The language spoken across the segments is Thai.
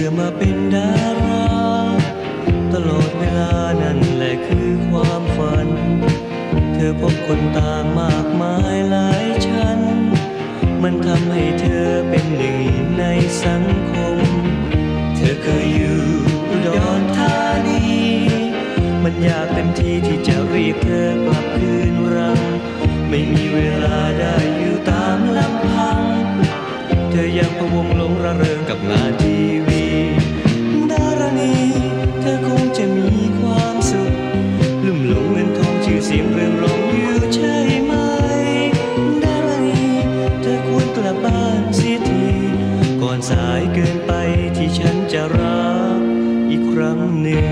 อมาเป็นดาราตลอดเวลานั่นแหละคือความฝันเธอพบคนต่างมากมายหลายชั้นมันทำให้เธอเป็นหนึ่งในสังคมเธอเคยอยู่อุดรธานีมันอยากเต็มทีที่จะเรียกเธอกลับคืนรังไม่มีเวลาได้อยู่ตามลำพังเธอยังพะวงหลงระเริงกับงานทีวีดารณีเธอคงจะมีความสุขลุ่มหลงเงินทองชื่อเสียงเรืองรองอยู่ใช่ไหมดารณีเธอควรกลับบ้านเสียทีก่อนสายเกินไปที่ฉันจะรักอีกครั้งหนึ่ง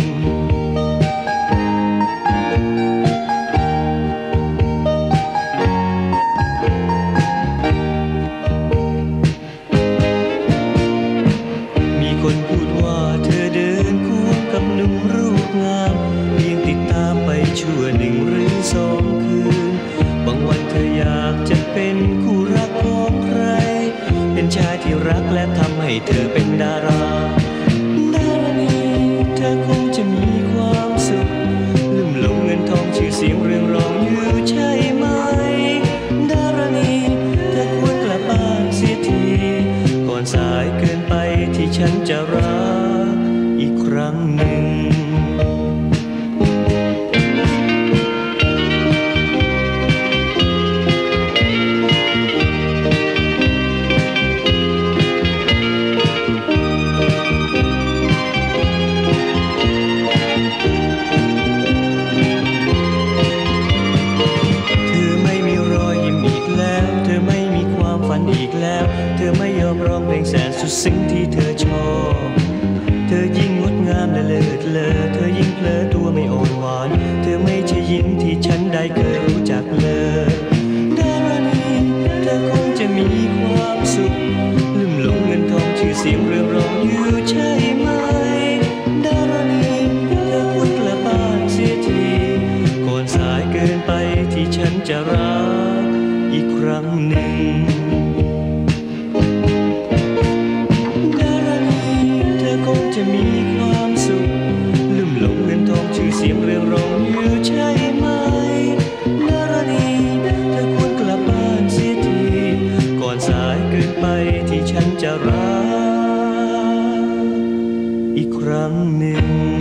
คนพูดว่าเธอเดินคู่กับหนุ่มรูปงามเพียงติดตามไปชั่วหนึ่งหรือสองคืนบางวันเธออยากจะเป็นคู่รักของใครเป็นชายที่รักและทำให้เธอเป็นดาราดารณีเธอคงจะมีความสุขลุ่มหลงเงินทองชื่อเสียงเรืองรองอยู่ใช่ไหมดารณีเธอควรกลับบ้านเสียทีก่อนสายเกินไปที่ฉันจะรักอีกครั้งหนึ่งอีกแล้วเธอไม่ยอมร้องเพลงแสนสุดซึ้งที่เธอชอบเธอยิ่งงดงามและเลิศเลอเธอยิ่งเพลอตัวไม่อ่อนหวานเธอไม่ใช่หญิงที่ฉันได้เคยรู้จักเลยดารณีเธอคงจะมีความสุขลุ่มหลงเงินทองชื่อเสียงเรืองรองอยู่ใช่ไหมดารณีเธอควรกลับบ้านเสียทีก่อนสายเกินไปที่ฉันจะรักอีกครั้งหนึ่งคงจะมีความสุขลุ่มหลงเงินทองชื่อเสียงเรืองรองอยู่ใช่ไหมดารณีเธอควรกลับบ้านเสียทีก่อนสายเกินไปที่ฉันจะรักอีกครั้งหนึ่ง